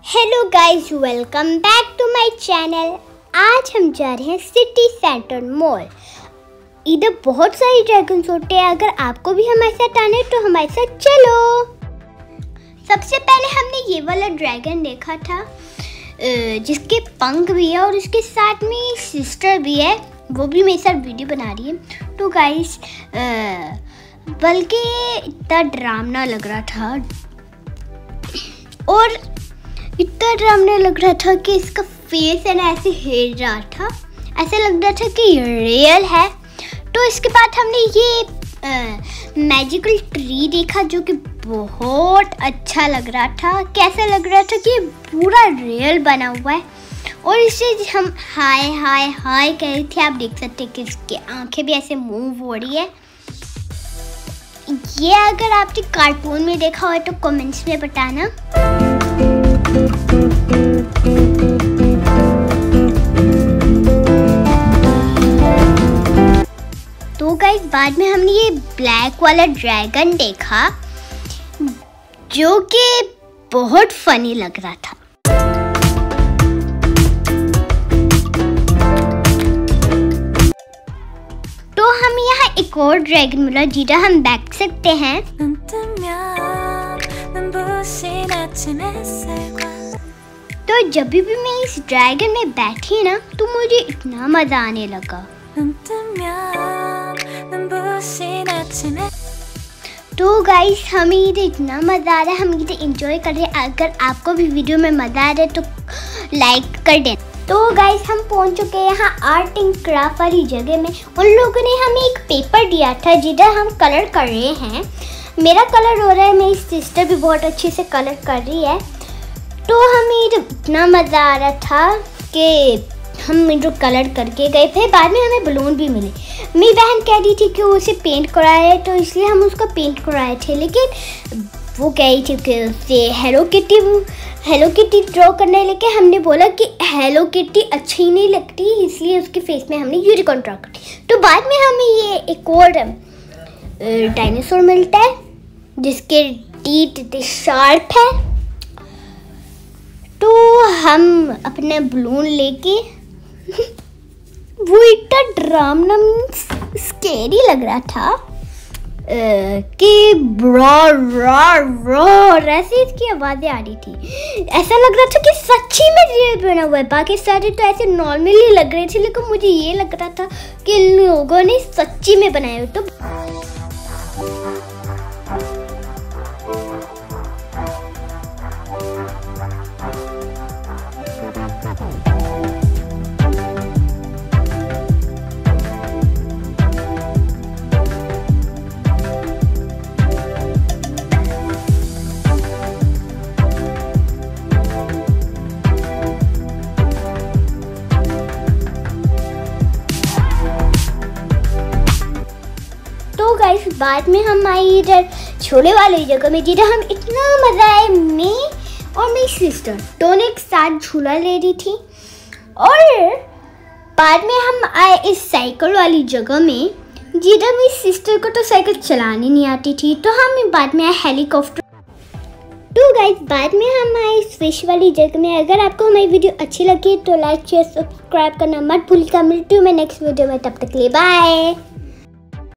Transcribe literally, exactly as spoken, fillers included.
Hello guys, welcome back to my channel. आज हम जा रहे हैं सिटी सेंटर मॉल। इधर बहुत सारी ड्रैगन्स होते हैं। अगर आपको भी हमारे साथ आना है तो हमारे साथ चलो। सबसे पहले हमने ये वाला ड्रैगन देखा था जिसके पंख भी है और उसके साथ में सिस्टर भी है, वो भी मेरे साथ वीडियो बना रही है। तो गाइस बल्कि इतना डरावना लग रहा था और इतना डरावना लग रहा था कि इसका फेस है ना ऐसे हिल रहा था, ऐसा लग रहा था कि रियल है। तो इसके बाद हमने ये मैजिकल ट्री देखा जो कि बहुत अच्छा लग रहा था। कैसा लग रहा था कि पूरा रियल बना हुआ है और इसे हम हाय हाय हाय कह रही थी। आप देख सकते हैं कि इसकी आंखें भी ऐसे मूव हो रही है। ये अगर आपने कार्टून में देखा हो तो कमेंट्स में बताना। तो गाइस बाद में हमने ये ब्लैक वाला ड्रैगन देखा जो कि बहुत फनी लग रहा था। तो हम यहाँ एक और ड्रैगन मिला जिधर हम बैठ सकते हैं। तो जब भी मैं इस ड्रैगन में बैठी ना तो मुझे इतना मजा आने लगा। तो गाइस हमें इधर इतना मजा आ रहा है, हम इधर एंजॉय कर रहे हैं। अगर आपको भी वीडियो में मजा आ रहा है तो लाइक कर दें। तो गाइस हम पहुंच चुके हैं यहाँ आर्ट एंड क्राफ्ट वाली जगह में। उन लोगों ने हमें एक पेपर दिया था जिधर हम कलर कर रहे हैं। मेरा कलर हो रहा है, मेरी सिस्टर भी बहुत अच्छे से कलर कर रही है। तो हमें इतना मज़ा आ रहा था कि हम जो कलर करके गए थे। बाद में हमें बलून भी मिले। मेरी बहन कह रही थी कि उसे पेंट कराए तो इसलिए हम उसको पेंट कराए थे, लेकिन वो कह रही थी कि उसे Hello Kitty Hello Kitty draw करने लेके हमने बोला कि हेलो किटी अच्छी नहीं लगती, इसलिए उसके फेस में हमने यूनिकॉर्न ड्रॉ कर दी। तो बाद में हमें ये एक और डायनासोर मिलता है जिसके टीथ इतने शार्प है। तो हम अपने बलून लेके वो इतना डरावना मीन्स स्केरी लग रहा था कि ब्रा रा रा ऐसे इसकी आवाज़ें आ रही थी। ऐसा लग रहा था कि सच्ची में रियल बना हुआ है। बाकी सारे तो ऐसे नॉर्मली लग रहे थे, लेकिन मुझे ये लग रहा था कि लोगों ने सच्ची में बनाया हो। तो तो गाइस बाद में हम आई इधर छोले वाली जगह में जिधर हम इतना मजा आए। मैं और मेरी सिस्टर दोनों एक साथ झूला ले रही थी और बाद में हम आए इस साइकिल वाली जगह में जिधर मेरी सिस्टर को तो साइकिल चलानी नहीं आती थी। तो हम बाद में आए हेलीकॉप्टर। तो गाइस बाद में हम आए इस फिश वाली जगह में। अगर आपको हमारी वीडियो अच्छी लगी तो लाइक शेयर सब्सक्राइब करना मत भूलिएगा। मिलती हूँ मैं नेक्स्ट वीडियो में, तब तक के लिए बाय।